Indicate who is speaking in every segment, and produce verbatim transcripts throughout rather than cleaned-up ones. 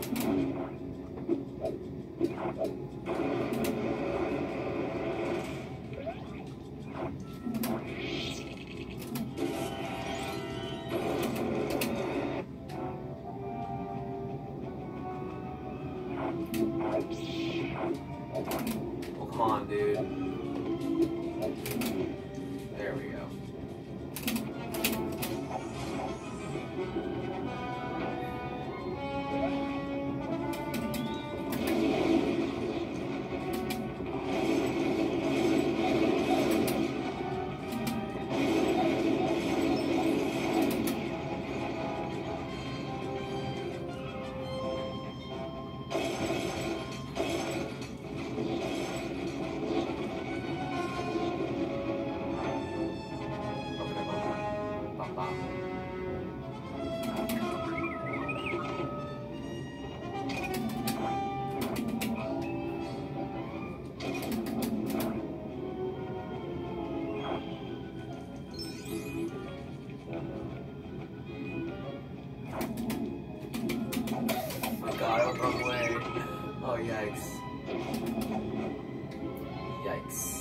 Speaker 1: Oh, come on, dude. There we go. Wrong way. Oh, yikes. Yikes.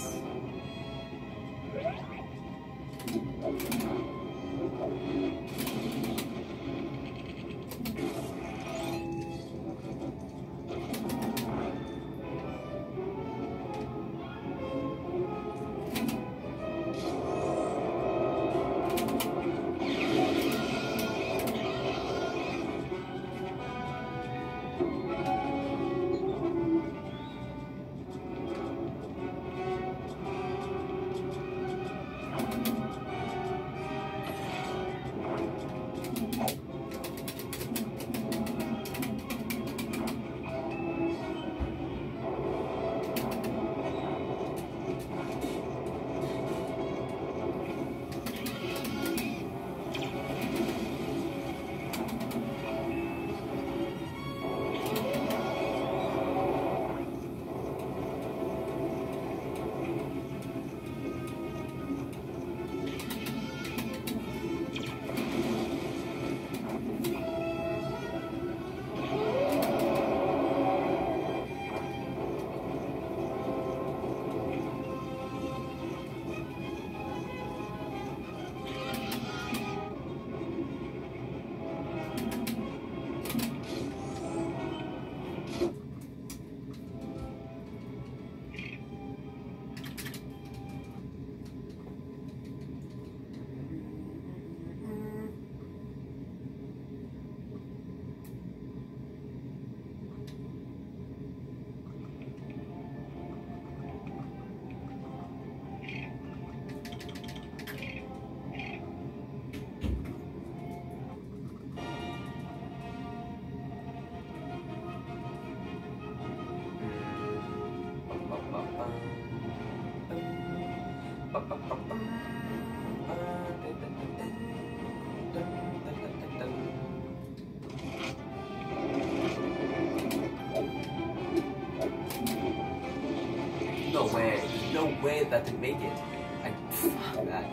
Speaker 1: No way. There's no way that to make it. I fuck that,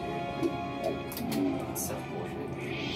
Speaker 1: dude. That's such bullshit.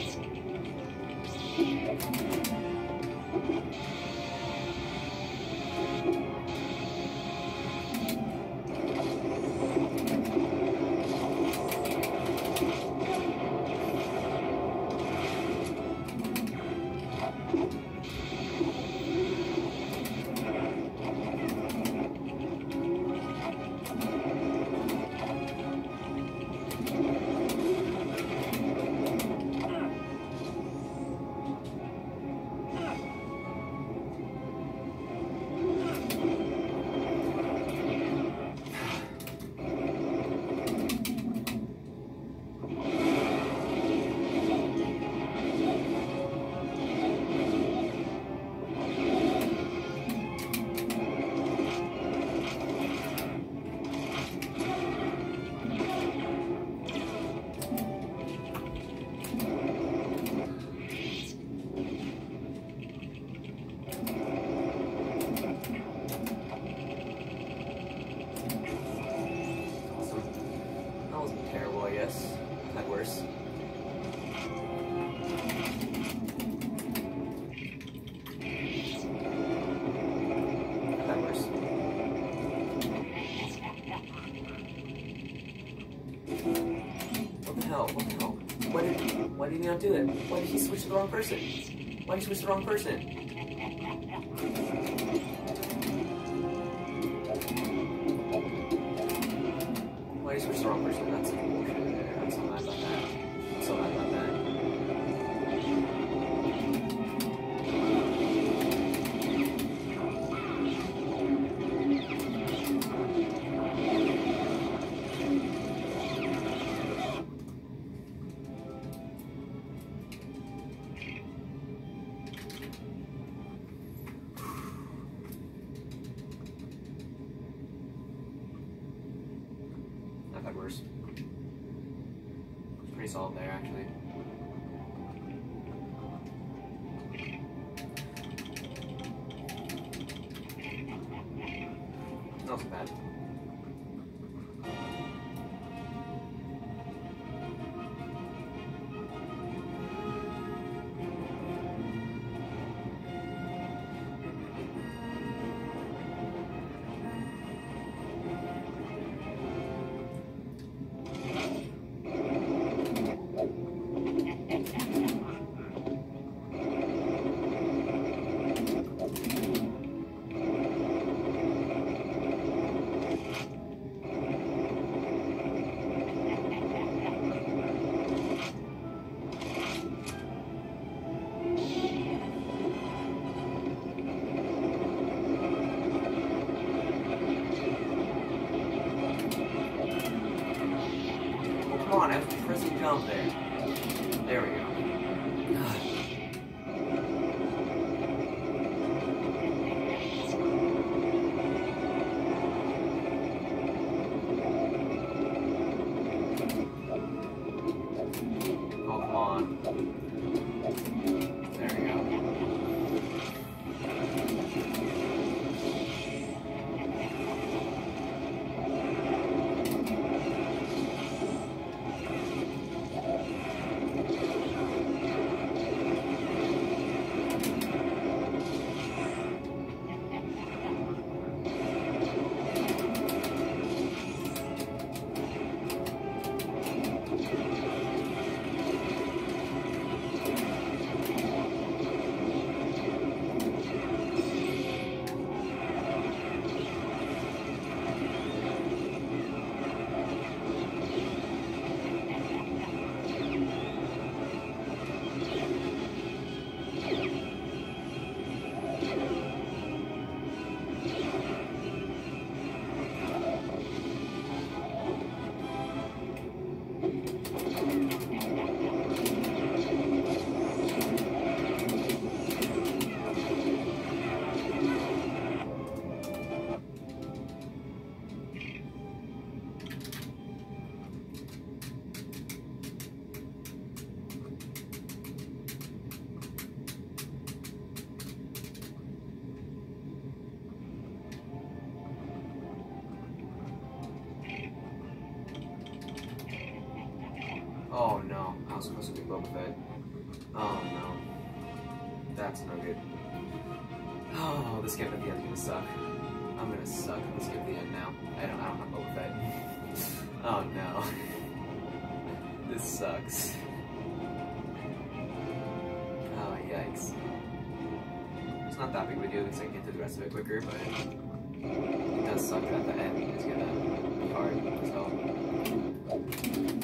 Speaker 1: Had worse. hell? What the hell? Why did, why did he not do it? Why did he switch to the wrong person? Why did he switch to the wrong person? Why did he switch to the wrong person? That's some bullshit. I'm so mad about that. I'm so mad about that. I've had worse. It's pretty solid there, actually. Not so bad. Come on, I was pressing jump there. There we go. Oh, come on. There we go. Oh no, I was supposed to be Boba Fett. Oh no. That's no good. Oh, this game at the end's gonna suck. I'm gonna suck at this game at the end now. I don't, I don't have Boba Fett. Oh no. This sucks. Oh, yikes. It's not that big of a deal because I can get to the rest of it quicker, but it does suck at the end. It's gonna be hard, so.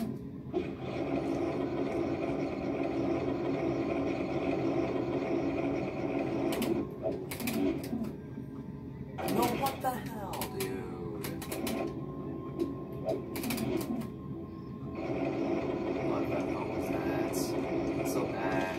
Speaker 1: No, what the hell, dude? What the hell was that? That's so bad.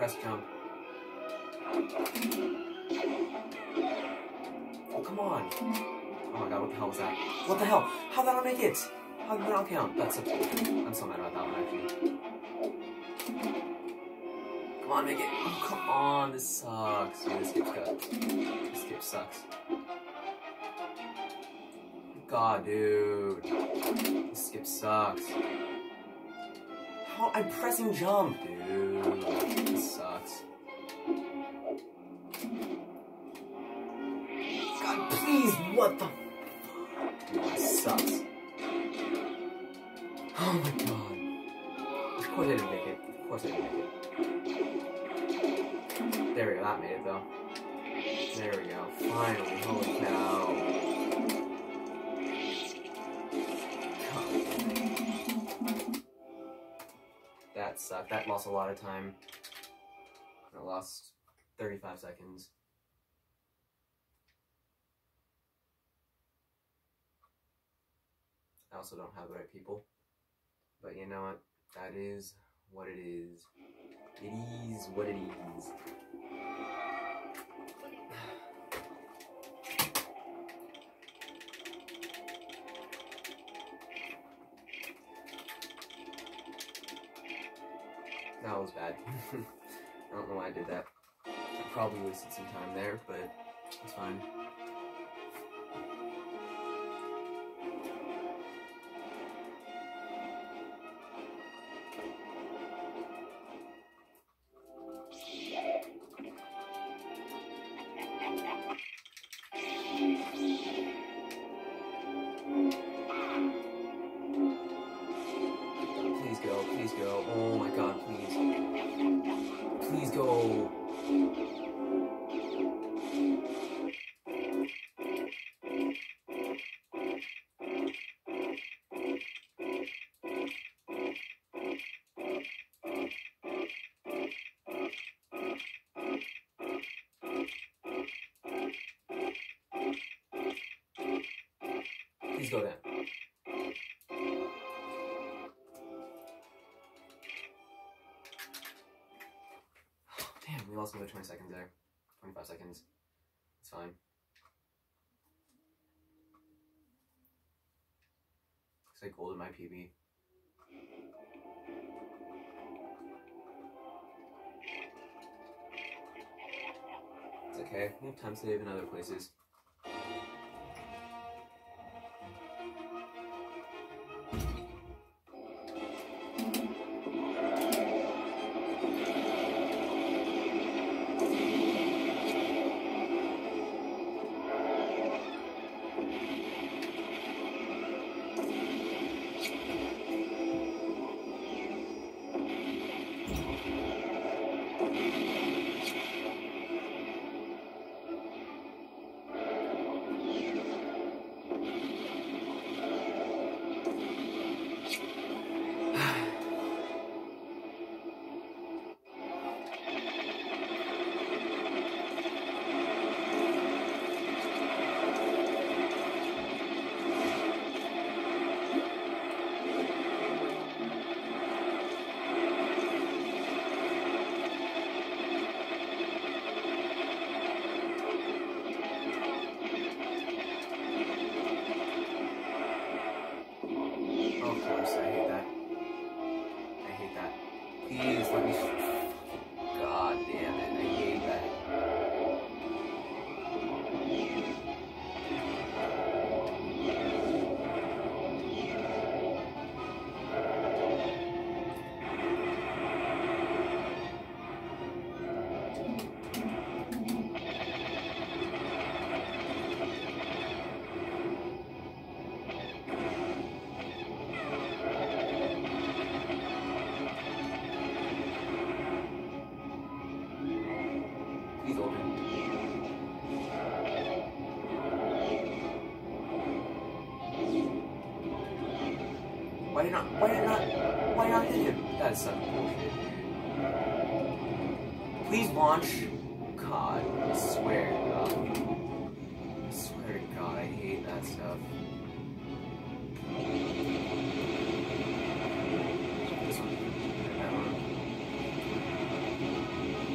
Speaker 1: Press jump. Oh, come on. Oh my god, what the hell was that? What the hell? How did I not make it? How did that not count? That's a... I'm so mad about that one, actually. Come on, make it. Oh, come on. This sucks. Dude, this skip's cut. This skip sucks. God, dude. This skip sucks. How? I'm pressing jump, dude. This sucks. God, please, what the fuck? Dude, this sucks. Oh my god. Of course I didn't make it. Of course I didn't make it. There we go, that made it though. There we go. Finally, holy cow. That sucked. That lost a lot of time. I lost thirty-five seconds. I also don't have the right people. But you know what? That is what it is. It is what it is. That was bad. I don't know why I did that. I probably wasted some time there, but it's fine. Please go, please go. Oh my god, please. Please go. Please go down. Damn, we lost another twenty seconds there. twenty-five seconds. It's fine. Looks like gold in my P B. It's okay. We have time save in other places. Please let me. God damn it, I hate that. Please open. Why did not? Why did not? Why not hit him? That is some bullshit. Please launch. God, I swear to God. I swear to God, I hate that stuff. This one. That one.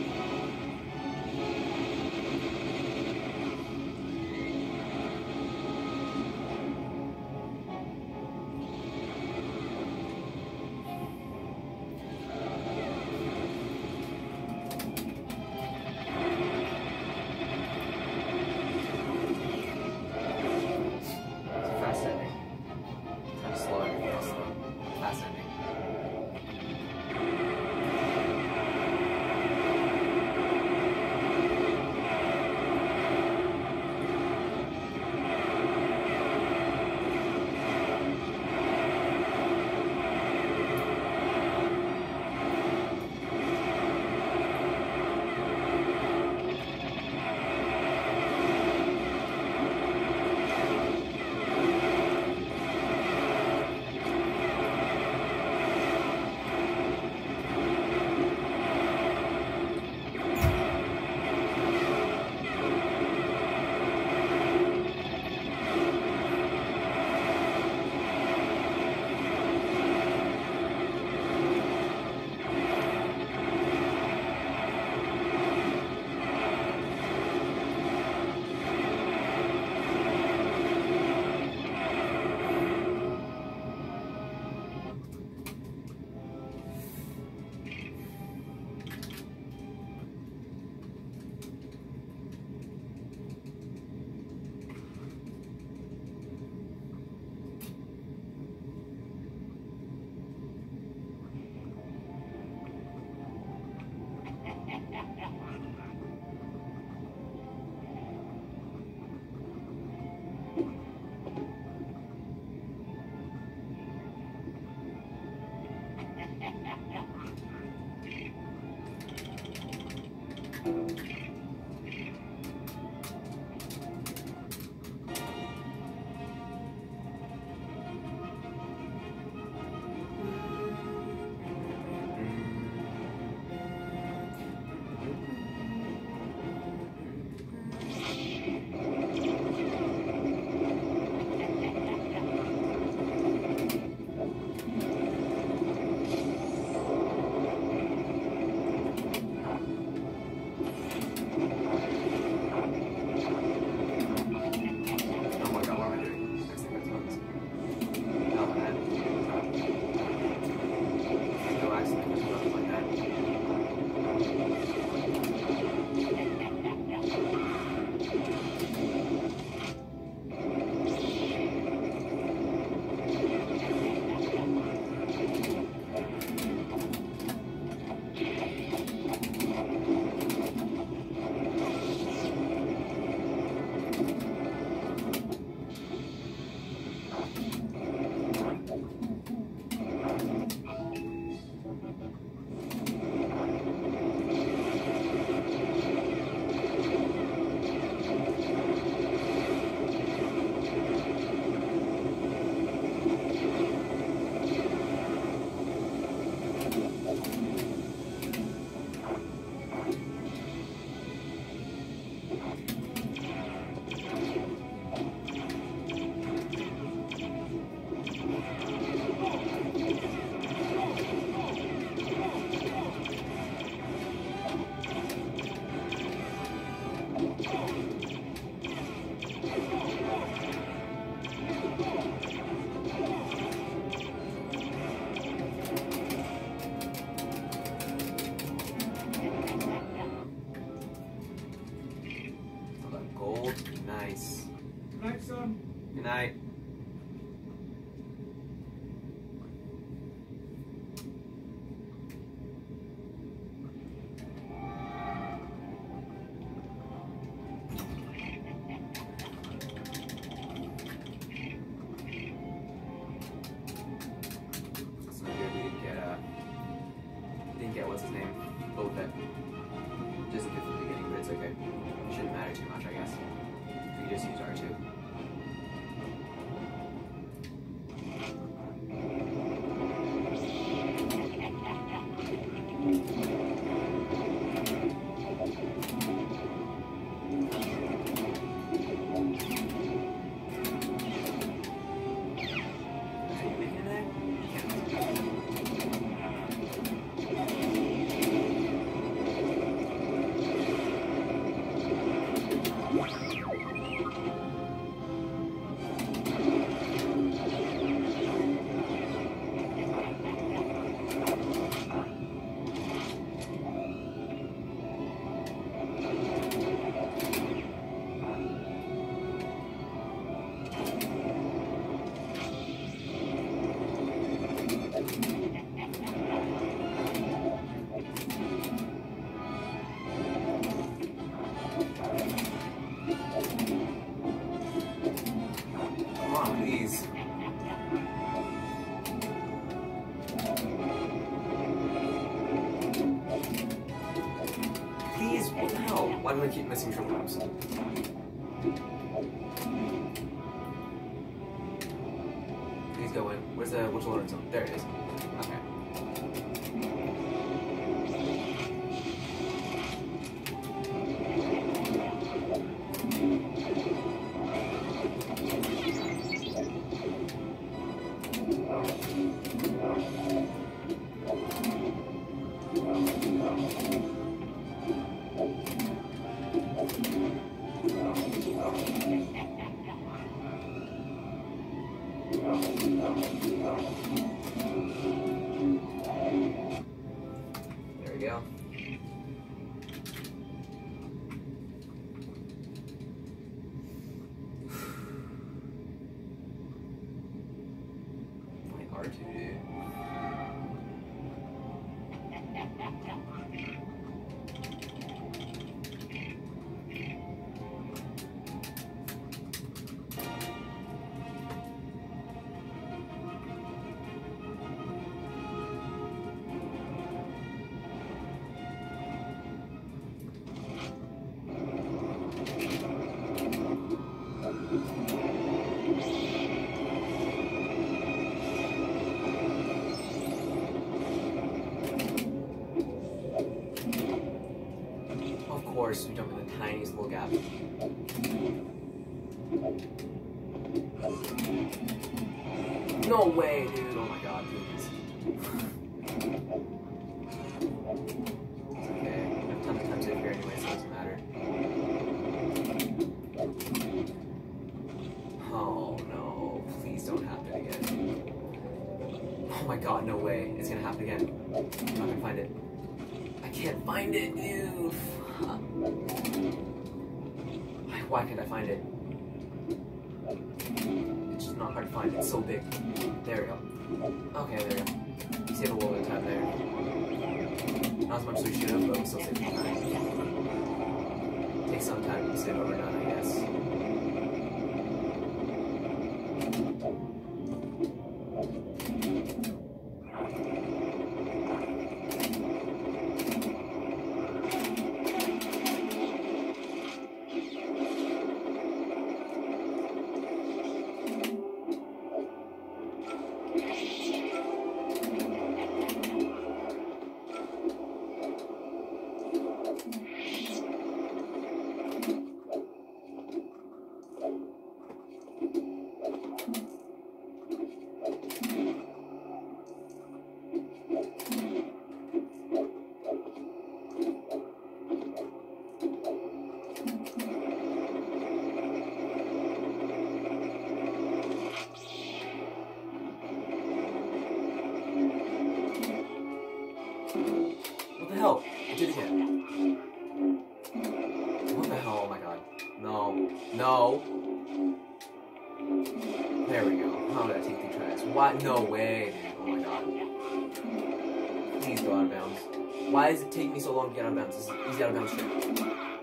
Speaker 1: Nice.
Speaker 2: Good night, son.
Speaker 1: Good night. It's not good. We didn't get, uh, didn't get, what's his name? Boba Fett. Just good from the beginning, but it's okay. It shouldn't matter too much, I guess. We just use R two. Please. Please, what the hell? Why do I keep missing triple jumps? Please go in. Where's the which loading zone? There it is. Okay. There we go. My R two, dude. Of course, we jump in the tiniest little gap. No way, dude. Oh my god, please. It's okay. I have tons of times in here anyway, so it doesn't matter. Oh no. Please don't happen again. Oh my god, no way. It's gonna happen again. I'm not gonna find it. I can't find it, dude. Why can't I find it? It's just not hard to find. It's so big. There we go. Okay, there we go. You save a little bit of time there. Not as much as we should have, but we still save some time. Takes some time to save over none, I guess. What the hell? I did it again. What the hell? Oh my god. No. No. There we go. How did I take the tracks? What? No way, dude. Oh my god. Please go out of bounds. Why does it take me so long to get out of bounds? He's out of bounds straight.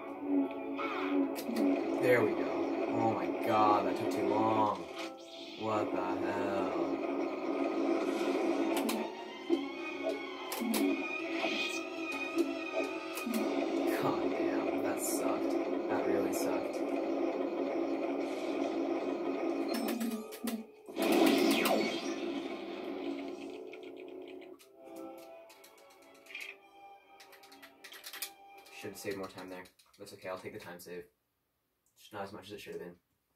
Speaker 1: There we go. Oh my god, that took too long. What the hell? God damn, that sucked. That really sucked. Should have saved more time there. That's okay, I'll take the time save. Just not as much as it should have been.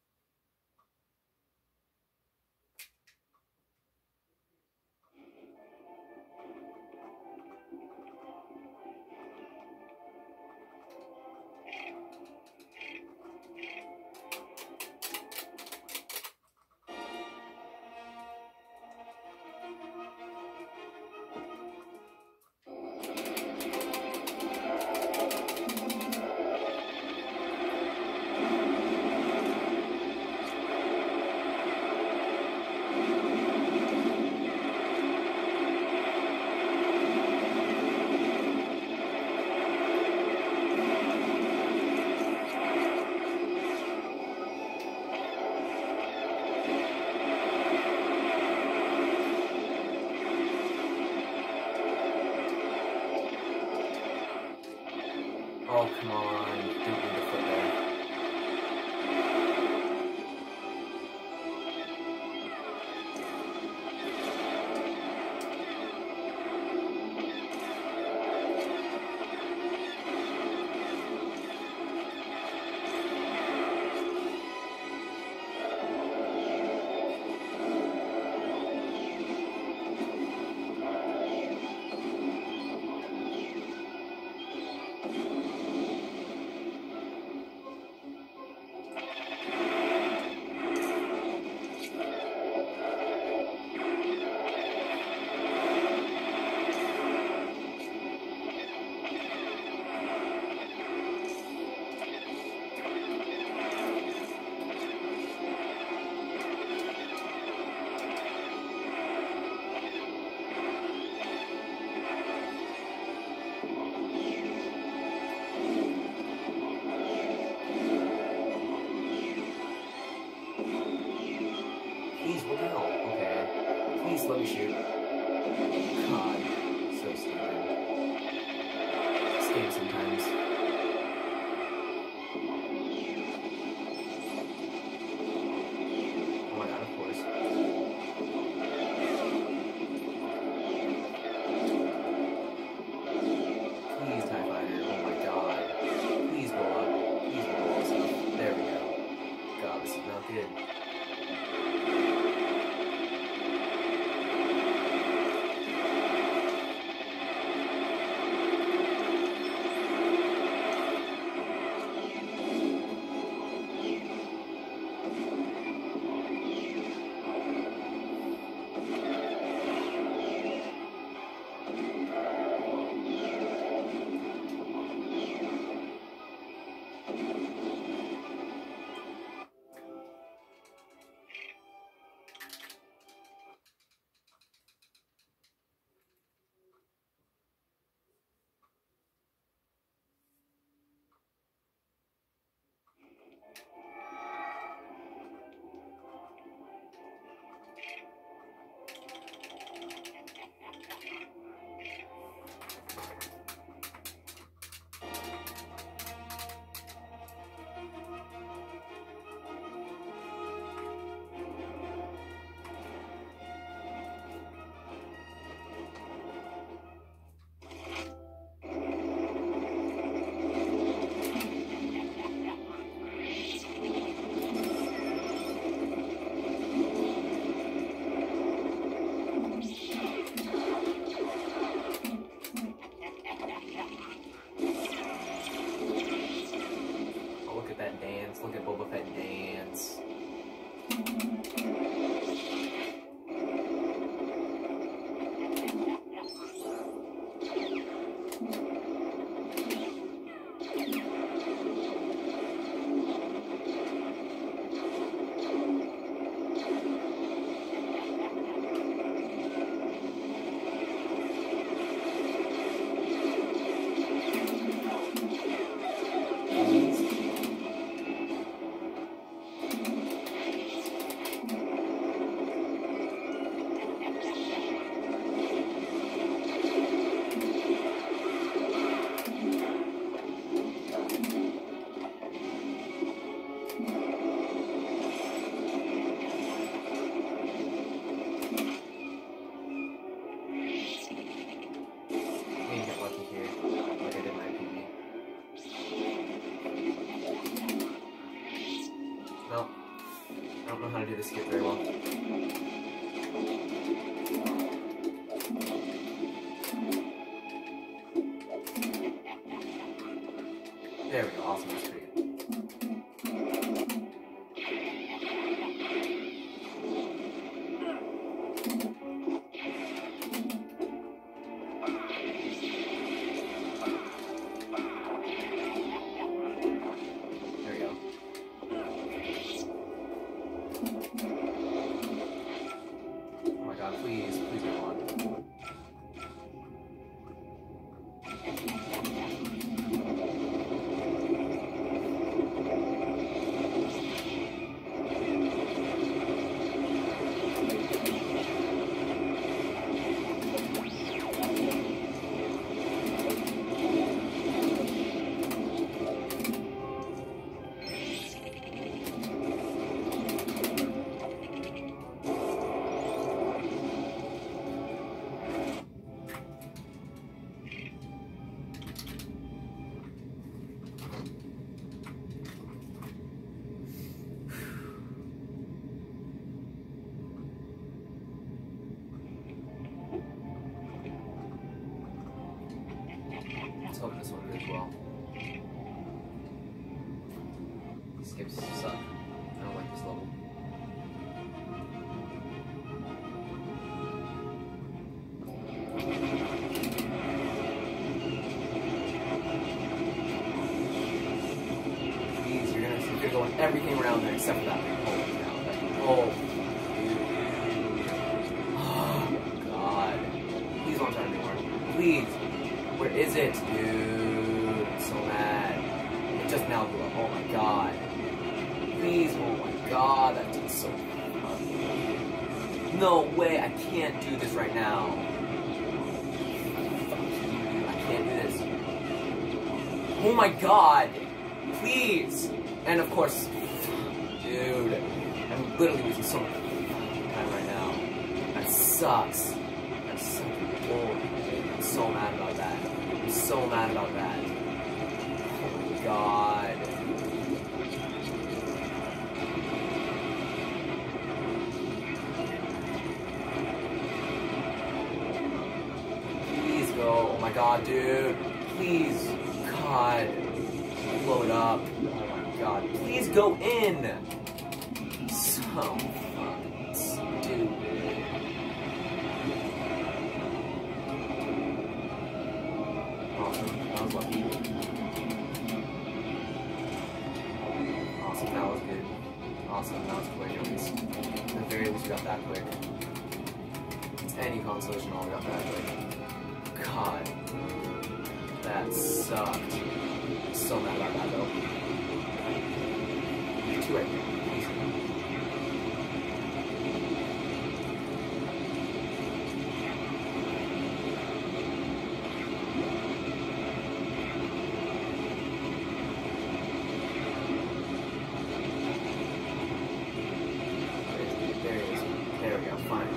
Speaker 1: Oh, come on. Don't need to foot there. Please, what the hell? Okay. Please let me shoot. God, so stupid. This game sometimes. Oh my god, of course. Please, TIE Fighter. Oh my god. Please blow up. Please blow us up. There we go. God, this is not good. Boba Fett dance. To do this skip very well. There we go, awesome, that's pretty good. Please, please go on. Let's hope this one goes well. Skips suck. I don't like this level. Please, you're gonna, you're gonna go on everything around there except for that. Oh, oh, God. Please don't try anymore. Please. Where is it, dude? I'm so mad. It just now blew up. Oh my God. Please, oh my God. That takes so long. No way, I can't do this right now. I can't do this. Oh my God. Please. And of course, dude, I'm literally losing so much time right now. That sucks. That's so bull. I'm so mad about that. I'm so mad about that. Oh my God. Please go. Oh my God, dude. Please. God. Blow it up. Oh my God. Please go in. So fucking stupid. Awesome. That was lucky. Awesome. That was good. Awesome. That was quick at least. At the very least, we got that quick. It's any consolation, all we got that quick. God. That sucked. I'm so mad about that though. Two right here. There he is. There we go. Finally.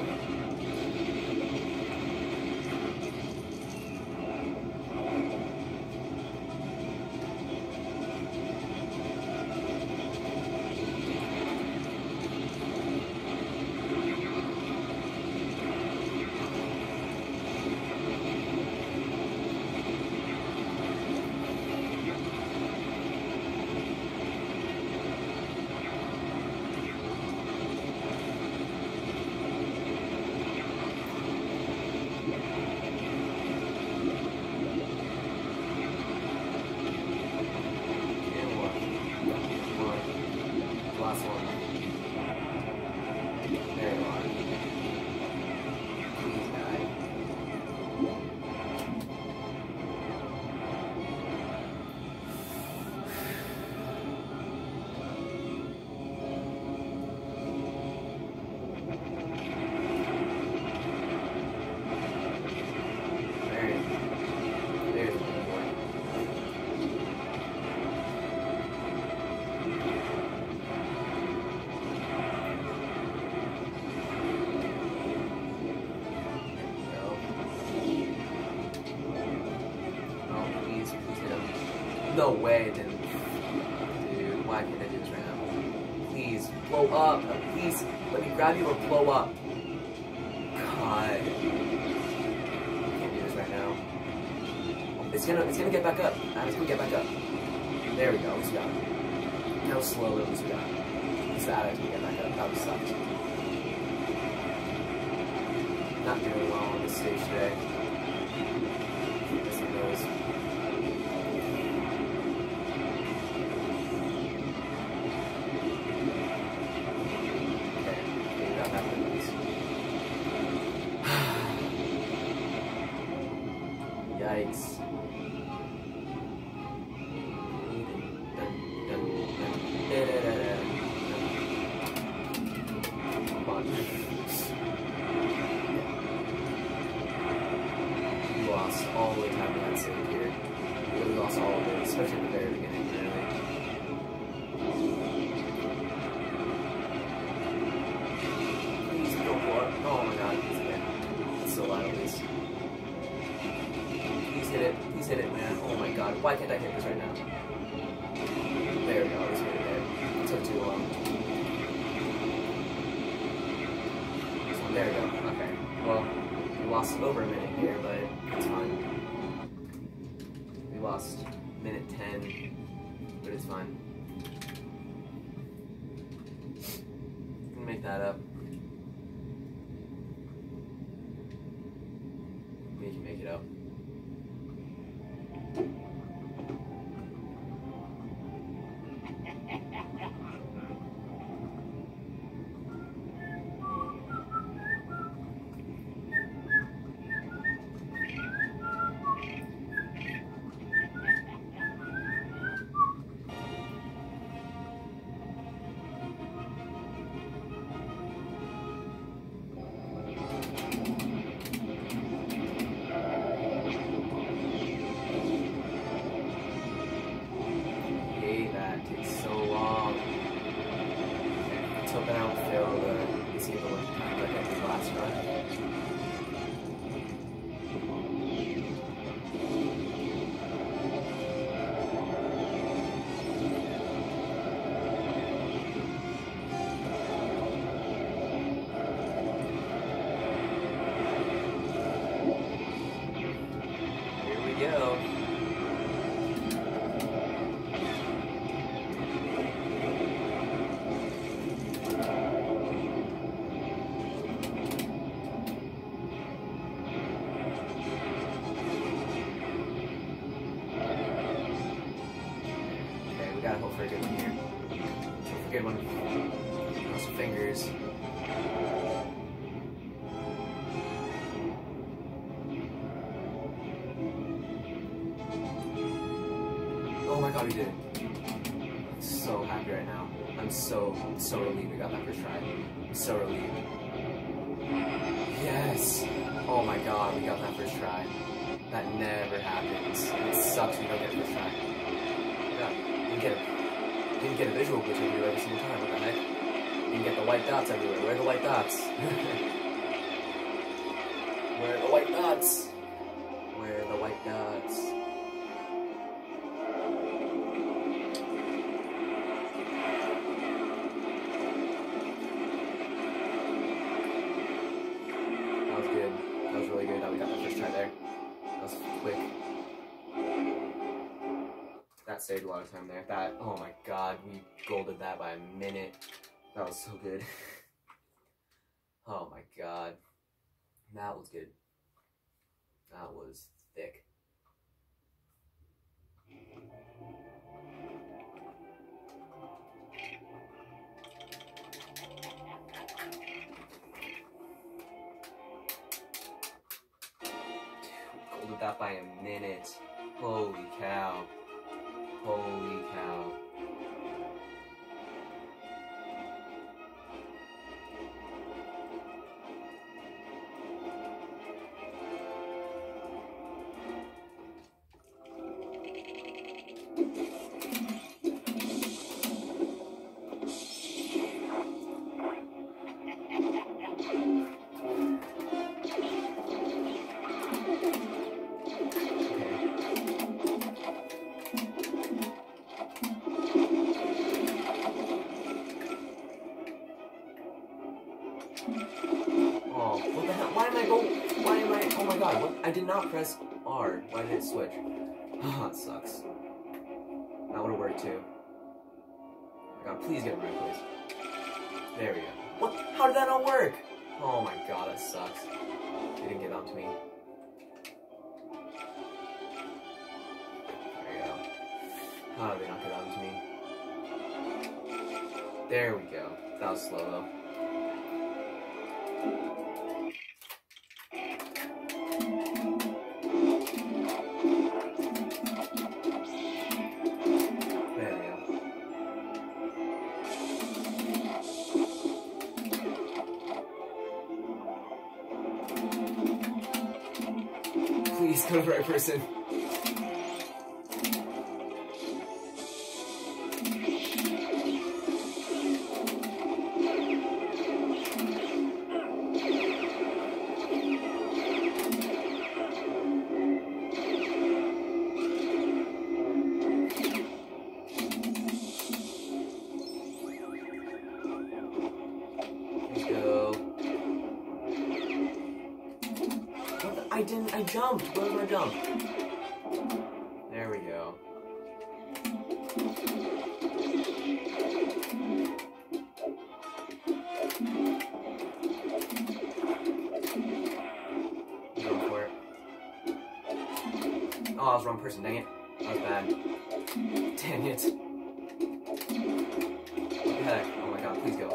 Speaker 1: way, then... Dude, why can't I do this right now? Please, blow up. Please, let me grab you or blow up. God. I can't do this right now. It's gonna, it's gonna get back up. It's gonna get back up. There we go, at least we got it. Now slowly, at least we got it. At least that is gonna get back up. That would suck. Not doing well on this stage today. This one goes. Okay, we got that one at least. Yikes. Come on. Lost all the time we had saved here. We really lost all of it, especially at the very beginning, really. Please don't blow up. Oh my god, he's dead. It's so loud at least. Please hit it. Please hit it, man. Oh my god. Why can't I hit this right now? There we go. At least we hit it there. It took too long. This one. There we go. Okay. Well, we lost over a minute here, but it's fine. We lost minute ten, but it's fine. We can make that up. We can make it up. But I don't feel the escape of like I did last run. Here we go. Gotta hope for a good one here. Hope for a good one. Cross your fingers. Oh my god, we did it. I'm so happy right now. I'm so, so relieved we got that first try. I'm so relieved. Yes! Oh my god, we got that first try. That never happens. And it sucks when we don't get a first try. Yeah. You can get a, you can get a visual glitch everywhere every single time, what the heck? You can get the white dots everywhere. Where are the white dots? Where are the white dots? Where are the white dots? That was good. That was really good that we got that first try there. That was quick. That saved a lot of time there. That, oh my god, we golded that by a minute. That was so good. Oh my god. That was good. That was thick. Golded that by a minute. Holy cow. Holy cow. Oh, what the hell? Why am I go? Why am I? Oh my god! What? I did not press R. Why did it switch? Ah, it sucks. That would have worked too. Oh my god, please get it right, please. There we go. What? How did that not work? Oh my god, that sucks. They didn't get onto me. There we go. How did they not get onto me? There we go. That was slow though. Please go to the right person. I didn't, I jumped. Where was my jump? There we go. I'm going for it. Oh, I was the wrong person, dang it. That was bad. Dang it. What the heck? Oh my god, please go.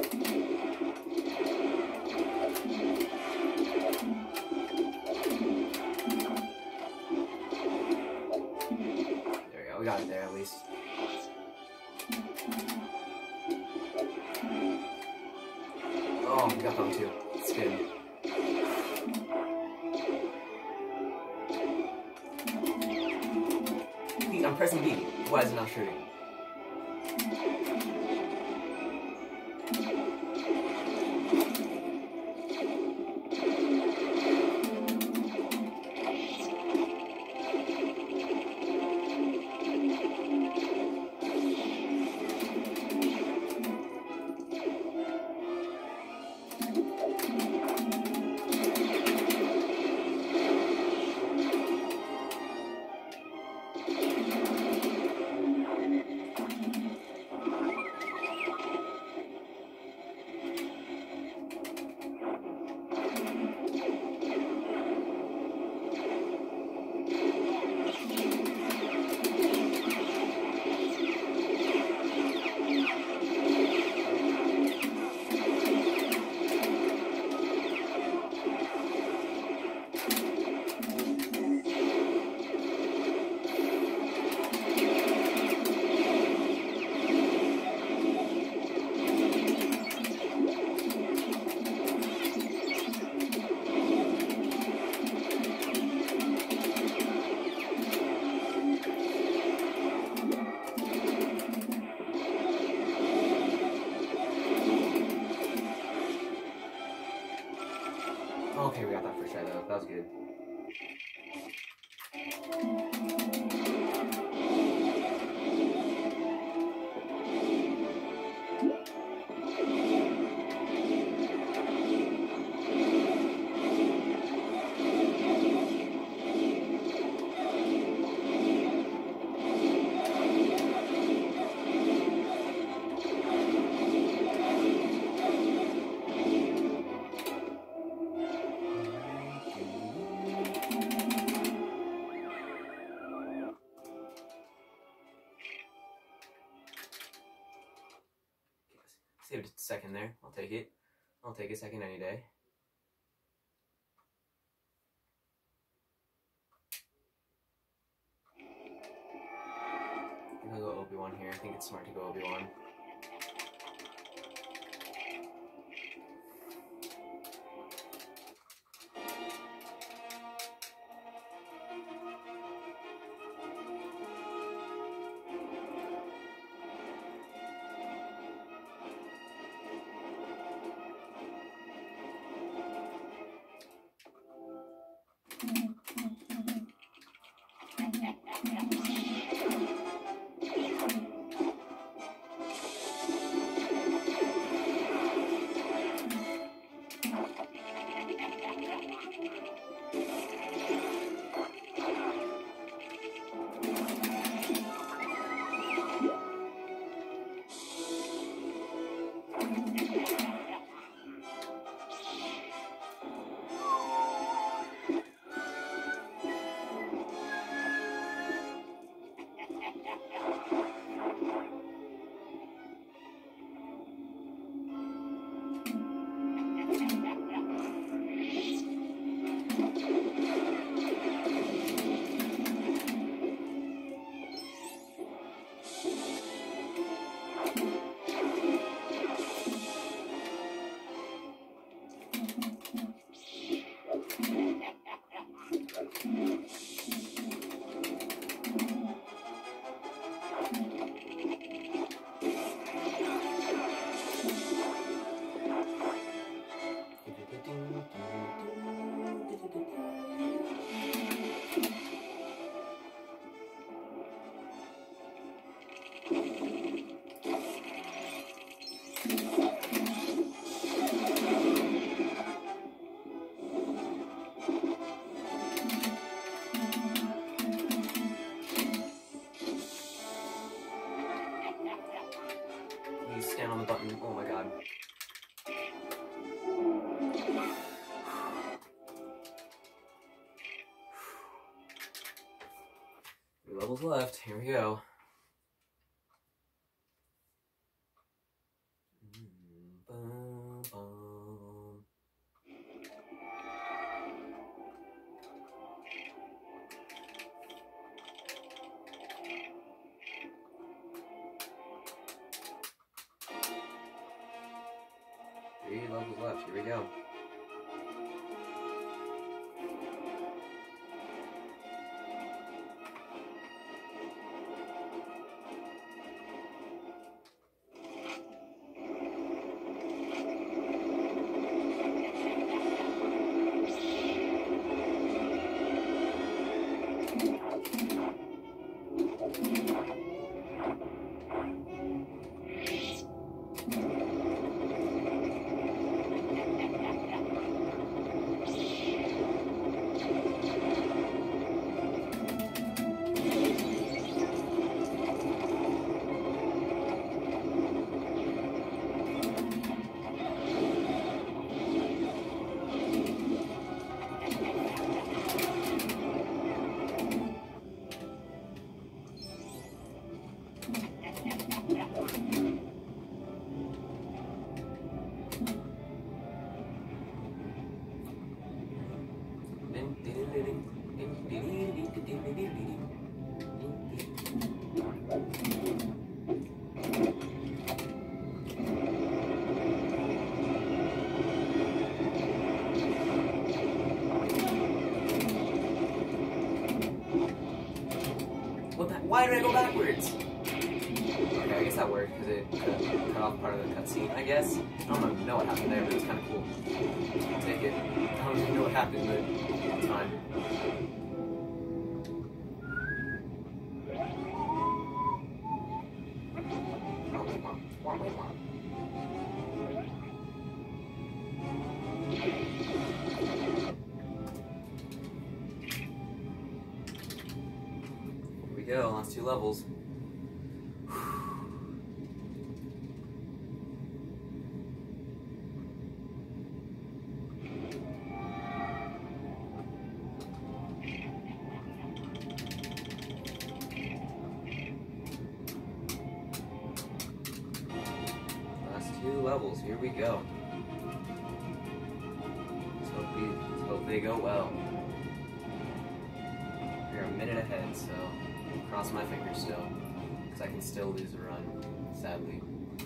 Speaker 1: We got it there at least. Oh, we got them too. It's good. Please, I'm pressing B. Why is it not shooting? Okay, we got that first try though. That was good. Saved a second there. I'll take it. I'll take a second any day. I think I'll go Obi-Wan here. I think it's smart to go Obi-Wan. Please stand on the button. Oh my god. Three levels left. Here we go. Boom, boom. Three levels left. Here we go. What the, why did I go backwards? Okay, I guess that worked because it cut, cut off part of the cutscene, I guess. I don't know what happened there, but it was kind of cool. I'll take it. I don't even know what happened, but it's fine. Here we go, last two levels. Two levels, here we go. Let's hope, we, let's hope they go well. We're a minute ahead, so cross my fingers still, because I can still lose a run, sadly.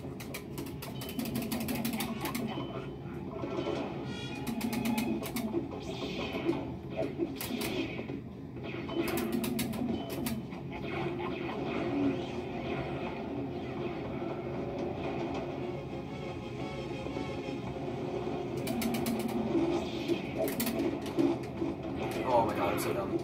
Speaker 1: Oh my god, I'm so dumb.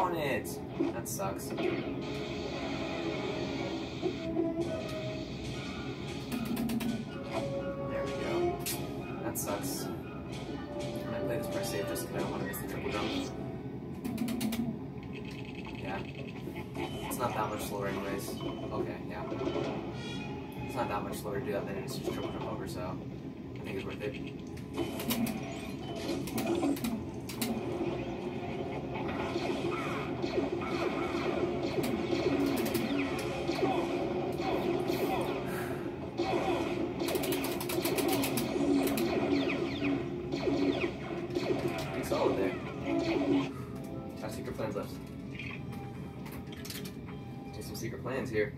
Speaker 1: Darn it! That sucks. There we go. That sucks. I play this press safe just because I don't want to miss the triple jump. Yeah. It's not that much slower anyways. Okay, yeah. It's not that much slower to do that than it is just triple jump over, so I think it's worth it. Pretty solid there. Got secret plans left. Just some secret plans here.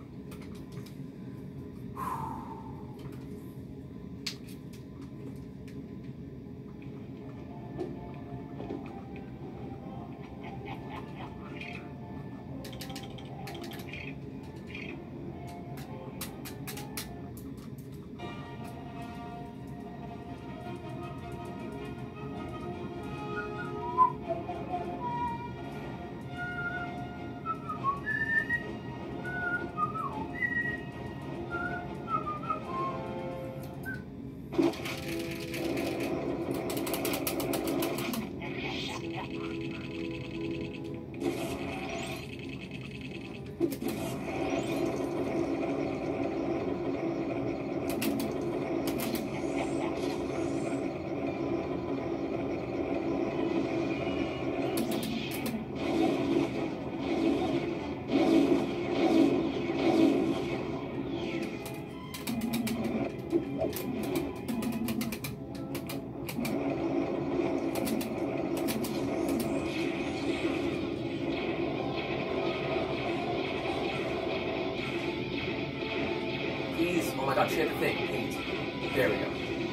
Speaker 1: Please, oh my god, she had the thing, please. There we go.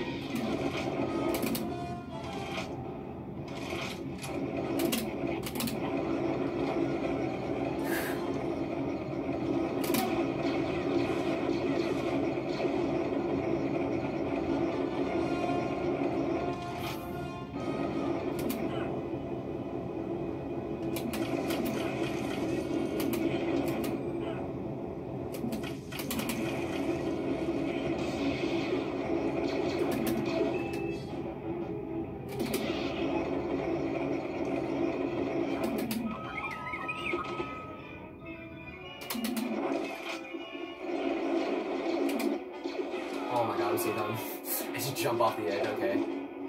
Speaker 1: Oh my god, I'm so dumb. I just jump off the edge, okay.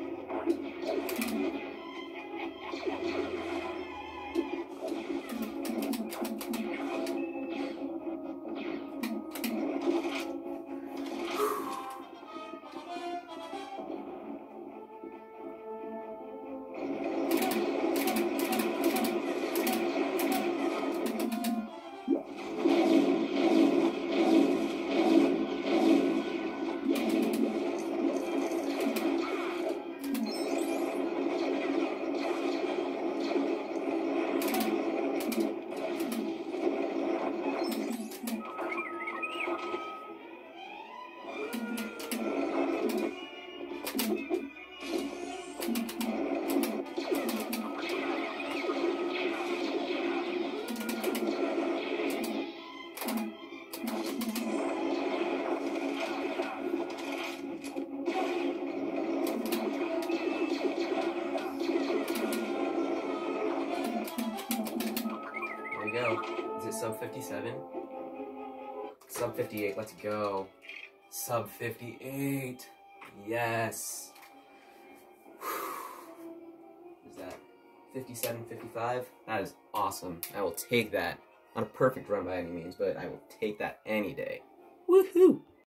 Speaker 1: Go. Is it sub fifty-seven? Sub fifty-eight, let's go. Sub fifty-eight. Yes. Is that fifty-seven, fifty-five? That is awesome. I will take that. Not a perfect run by any means, but I will take that any day. Woohoo!